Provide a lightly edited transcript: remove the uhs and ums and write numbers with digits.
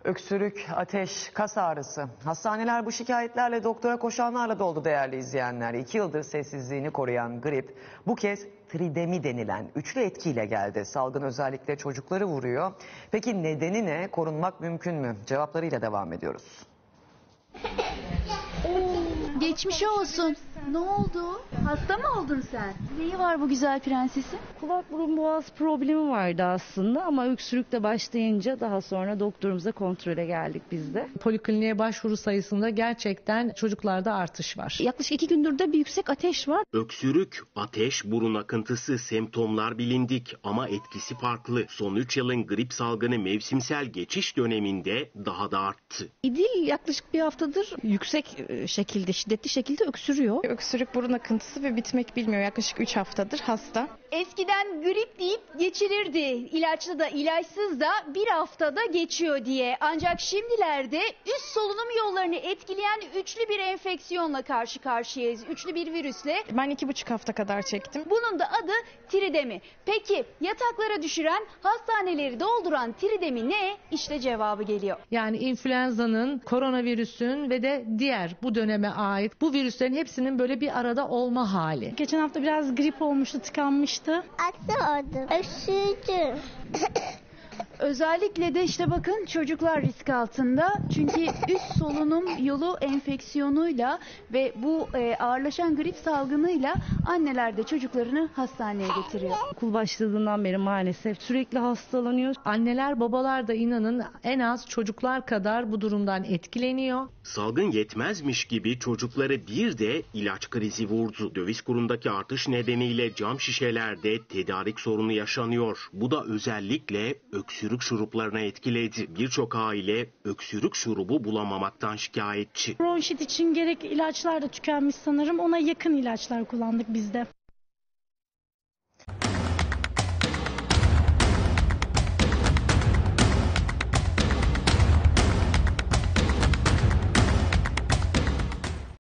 Öksürük, ateş, kas ağrısı. Hastaneler bu şikayetlerle doktora koşanlarla doldu değerli izleyenler. 2 yıldır sessizliğini koruyan grip bu kez tridemi denilen üçlü etkiyle geldi. Salgın özellikle çocukları vuruyor. Peki nedeni ne? Korunmak mümkün mü? Cevaplarıyla devam ediyoruz. Geçmiş olsun. Ne oldu? Hasta mı oldun sen? Neyi var bu güzel prensesin? Kulak burun boğaz problemi vardı aslında ama öksürükle başlayınca daha sonra doktorumuza kontrole geldik biz de. Polikliniğe başvuru sayısında gerçekten çocuklarda artış var. Yaklaşık 2 gündür de bir yüksek ateş var. Öksürük, ateş, burun akıntısı semptomlar bilindik ama etkisi farklı. Son 3 yılın grip salgını mevsimsel geçiş döneminde daha da arttı. İdil yaklaşık bir haftadır yüksek şekilde, şiddetli şekilde öksürüyor. Öksürük, burun akıntısı ve bitmek bilmiyor. Yaklaşık 3 haftadır hasta. Eskiden grip deyip geçirirdi. İlaçlı da ilaçsız da bir haftada geçiyor diye. Ancak şimdilerde üst solunum yollarını etkileyen üçlü bir enfeksiyonla karşı karşıyayız. Üçlü bir virüsle. Ben 2,5 hafta kadar çektim. Bunun da adı tridemi. Peki yataklara düşüren, hastaneleri dolduran tridemi ne? İşte cevabı geliyor. Yani influenza'nın, koronavirüsün ve de diğer bu döneme ait bu virüslerin hepsinin böyle bir arada olma hali. Geçen hafta biraz grip olmuştu, tıkanmıştı. Hasta oldum. Öksürdüm. Özellikle de işte bakın çocuklar risk altında. Çünkü üst solunum yolu enfeksiyonuyla ve bu ağırlaşan grip salgınıyla anneler de çocuklarını hastaneye getiriyor. Okul başladığından beri maalesef sürekli hastalanıyor. Anneler babalar da inanın en az çocuklar kadar bu durumdan etkileniyor. Salgın yetmezmiş gibi çocukları bir de ilaç krizi vurdu. Döviz kurundaki artış nedeniyle cam şişelerde tedarik sorunu yaşanıyor. Bu da özellikle öksürük şuruplarına etkiledi. Birçok aile öksürük şurubu bulamamaktan şikayetçi. Bronşit için gerek ilaçlar da tükenmiş sanırım. Ona yakın ilaçlar kullandık biz de.